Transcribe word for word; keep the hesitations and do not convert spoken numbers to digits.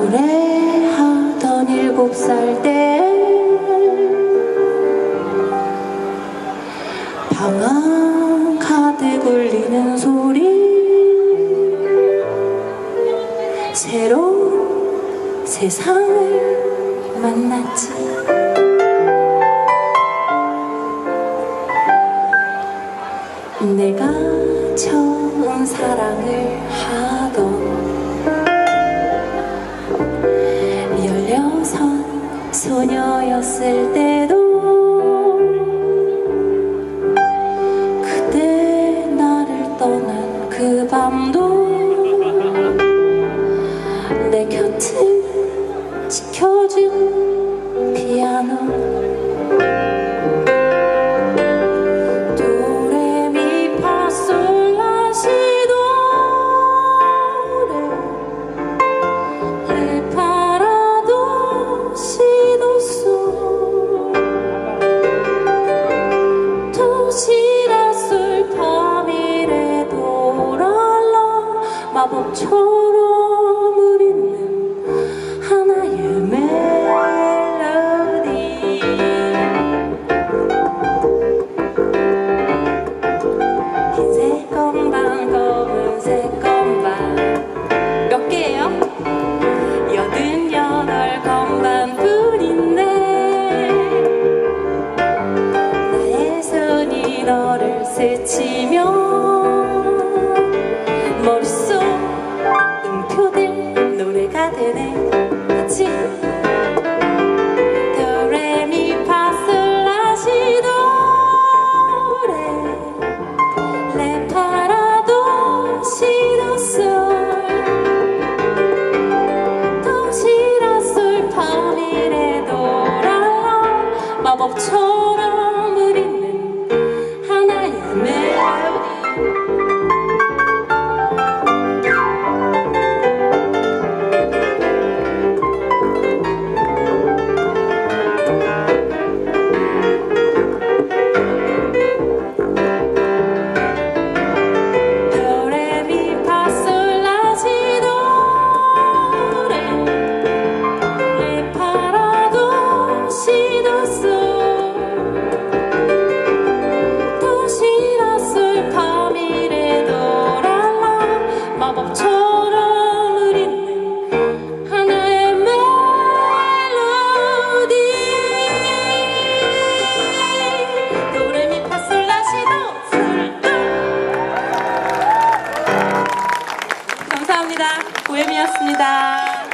노래하던 일곱 살 때 방안 가득 울리는 소리 새로운 세상을 만났지. 내가 처음 사랑을 하던 열여섯 소녀였을 때도 그때 나를 떠난 그 밤도 내 곁을 지켜준 피아노 마법처럼 흐리는 하나의 멜로디. 흰색 건반 검은색 건반 몇 개예요? 여든 여덟 건반뿐인데 나의 손이 너를 스치며 머릿속 음표들 노래가 되네. 같이 도레미파솔라시도 레 레파라도 시도솔 도시라솔 파미레도 랄라 마법처럼 흐리는 하나의 멜로디. 마법처럼 흐리는 하나의 멜로디. 도레미파솔라시도 솔도. 감사합니다. 보엠이었습니다.